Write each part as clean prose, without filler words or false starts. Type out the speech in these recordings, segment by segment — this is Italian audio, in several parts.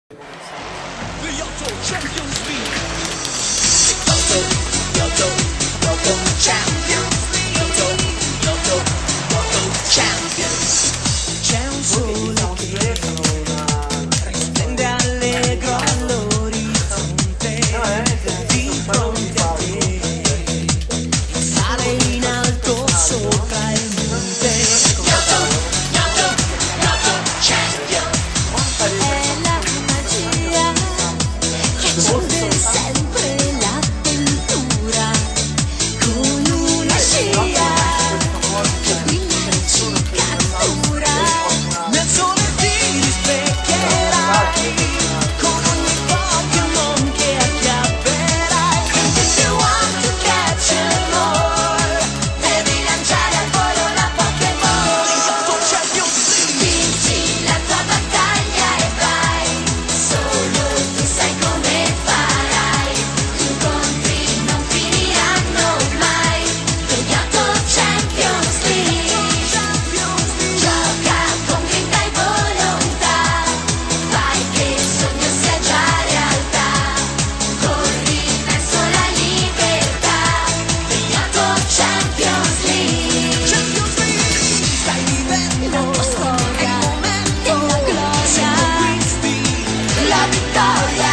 C'è un sole che splende allegro all'orizzonte, di fronte a te, sale in alto sopra il monte. Champion, è la magia che accende sempre l'avventura, con una scia che brilla e ci cattura. Nel sole ti rispecchierai con ogni Pokémon che acchiapperai. If you want to catch a more, devi lanciare al volo la Pokémon. Vinci la tua battaglia e vai, solo tu sai come farai. Gli incontri non finiranno mai. Yoto Champions League. Gioca con grinta e volontà, fai che il sogno sia già realtà. Corri verso la libertà. Yoto Champions League. Stai vivendo la tua storia, della gloria, la vittoria.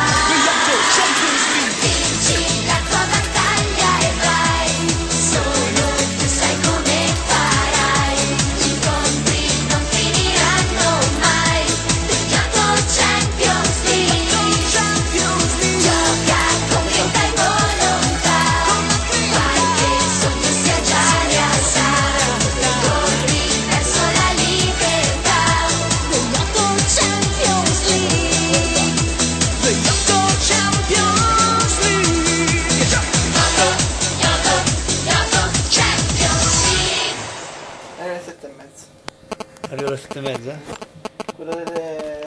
Vinci la tua battaglia e vai, solo tu sai come farai. Gli incontri non finiranno mai. Yoto Champions League. Gioca con grinta e volontà, fai che il sogno sia già realtà. Corri verso la libertà. Yoto Champions League. Yoto Champions League. Yoto Champions League. Alle 7:30. Arrivo alle 7:30? Quello delle